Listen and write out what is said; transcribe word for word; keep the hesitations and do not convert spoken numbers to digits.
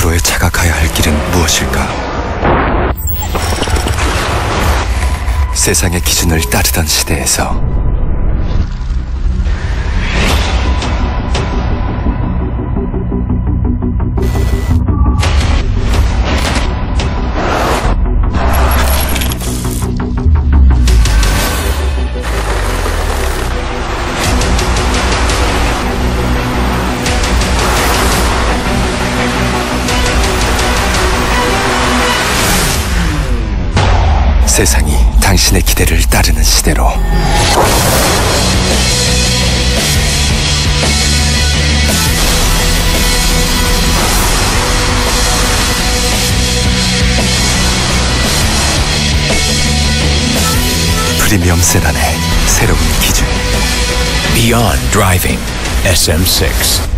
앞으로의 차가 가야 할 길은 무엇일까? 세상의 기준을 따르던 시대에서 세상이 당신의 기대를 따르는 시대로 프리미엄 세단의 새로운 기준 Beyond Driving 에스엠 식스